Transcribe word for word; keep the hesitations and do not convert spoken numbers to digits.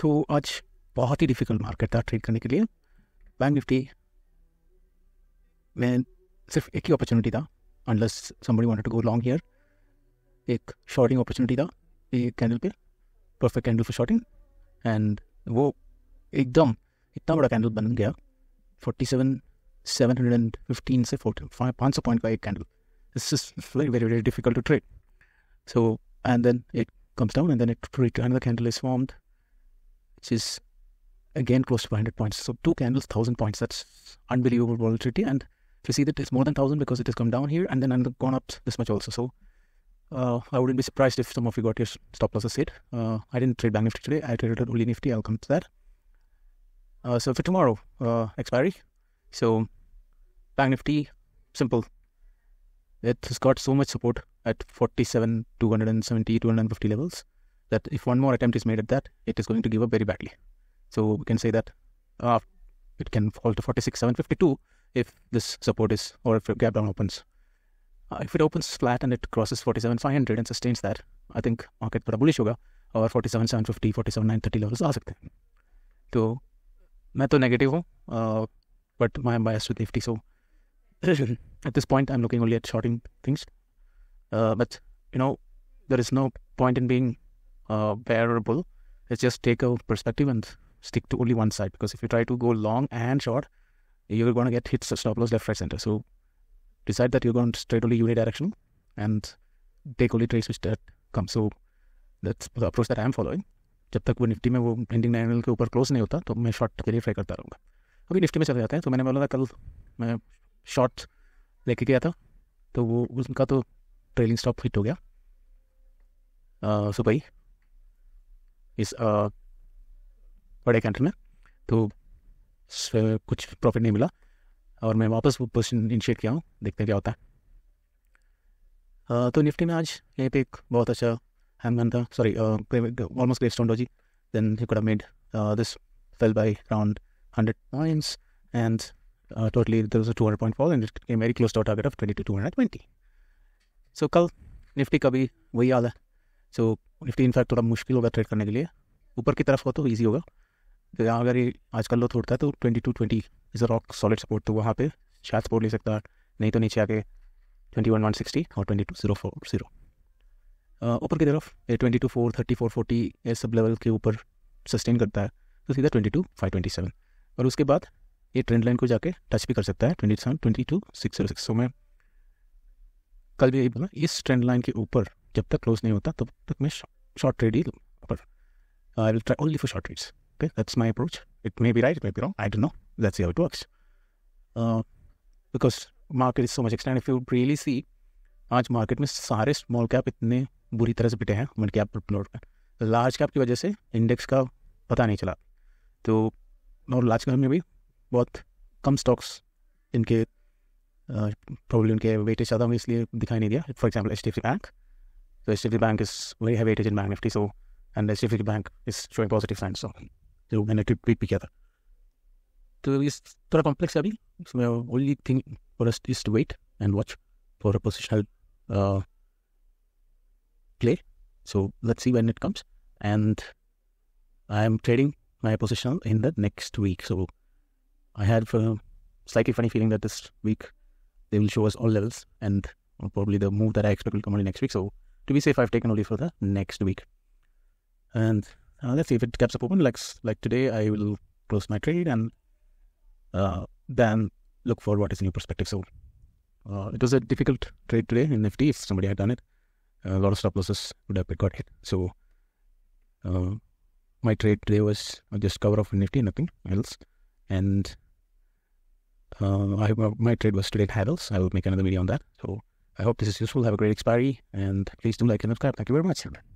तो आज बहुत ही डिफिकल्ट मार्केट था ट्रेड करने के लिए। बैंक निफ्टी में सिर्फ एक ही अपॉर्चुनिटी था, unless somebody wanted to go long here. एक शॉर्टिंग अपॉर्चुनिटी था एक कैंडल पे, perfect candle for shorting, and वो एकदम इतना बड़ा कैंडल बन गया, forty seven seven hundred and fifteen से फोर्टी फाइव पाँच सौ पॉइंट का एक candle. This is very very very difficult to trade. So and then it comes down and then it another candle is formed, which is again close to five hundred points. So two candles, one thousand points. That's unbelievable volatility. And if you see that it's more than one thousand because it has come down here and then another gone up this much also. So uh, I wouldn't be surprised if some of you got your stop losses hit. Uh, I didn't trade Bank Nifty today. I traded only Nifty. I'll come to that. Uh, so for tomorrow, uh, expiry. So Bank Nifty, simple. It has got so much support at forty-seven, two seventy, two fifty levels that if one more attempt is made at that, it is going to give up very badly. So we can say that uh, it can fall to forty-six, seven fifty-two if this support is, or if a gap down opens. Uh, if it opens flat and it crosses forty-seven, five hundred and sustains that, I think market थोड़ा bullish होगा और forty-seven, seven fifty, forty-seven, nine thirty levels आ सकते हैं. तो मैं तो negative हूँ, uh, but my bias with Nifty. So at this point, I'm looking only at shorting things. Uh, but, you know, there is no point in being uh, bear or bull. Let's just take a perspective and stick to only one side. Because if you try to go long and short, you're going to get hits of stop loss left, right, center. So decide that you're going to trade only unidirectional and take only trades which that come. So that's the approach that I'm following. जब तक वो Nifty में वो ending nine के ऊपर close नहीं होता तो मैं शॉर्ट के लिए ट्राई करता रहूँगा. अभी निफ्टी में चले जाते हैं. तो मैंने बोला था कल मैं शॉर्ट लेके गया था, तो वो उनका तो ट्रेलिंग स्टॉप हिट हो गया सुबह ही इस uh, बड़े कैंटर में, तो कुछ प्रॉफिट नहीं मिला और मैं वापस वो पोजीशन इनिशिएट किया हूँ, देखते हैं क्या होता है. uh, तो निफ्टी में आज यहीं पे एक बहुत अच्छा हैमगन था, sorry almost gravestone doji. Then he could have made this fail by around hundred points and Uh, totally there was a two hundred point fall and it came very close to our target of twenty to two twenty. So कल निफ्टी का भी वही हाल है. So Nifty in fact थोड़ा मुश्किल होगा trade करने के लिए. ऊपर की तरफ हो तो इजी होगा. तो यहाँ अगर ये आज कल लो तोड़ता है तो twenty to twenty is a rock solid support, तो वहाँ पे शायद सपोर्ट ले सकता है, नहीं तो नीचे आके twenty-one one sixty और twenty-two zero forty. uh, ऊपर की तरफ ये twenty-two four thirty, four forty ये सब लेवल के ऊपर सस्टेन करता है तो सीधा twenty-two five twenty-seven और उसके बाद ये ट्रेंड लाइन को जाके टच भी कर सकता है twenty-seven twenty-two six oh six. सो मैं कल भी यही बोला, इस ट्रेंड लाइन के ऊपर जब तक क्लोज नहीं होता तब तक मैं शॉर्ट ट्रेड ही ऊपर. I will try only for short trades. Okay, that's my approach. It may be right, it may be wrong, I don't know. Let's see how it works because market is so much extend. If you really see, आज market में सारे small cap इतने बुरी तरह से पिटे हैं mid cap पर. लार्ज कैप की वजह से इंडेक्स का पता नहीं चला. तो और लार्ज कैप में भी बहुत कम स्टॉक्स इनके प्रॉब्लम उनके वेटेज ज़्यादा होंगे इसलिए दिखाई नहीं दिया. For example H D F C bank. तो H D F C bank is very high weightage in bank Nifty, so and H D F C bank is showing positive science. So जो मैंने tweet भी किया था. तो इस थोड़ा complex है अभी. Only thing for us is to wait and watch for a positional play. So let's see when it comes and I am trading my positional in the next week. So I had a slightly funny feeling that this week they will show us all levels and probably the move that I expect will come only next week. So to be safe, I've taken only for the next week. And uh, let's see if it keeps up open. Like, like today, I will close my trade and uh, then look for what is new perspective. So uh, it was a difficult trade today in Nifty. If somebody had done it, a lot of stop losses would have got hit. So uh, my trade today was just cover off in Nifty, nothing else. And Uh, I, my trade was today at Havels. I will make another video on that. So I hope this is useful. Have a great expiry and please do like and subscribe. Thank you very much.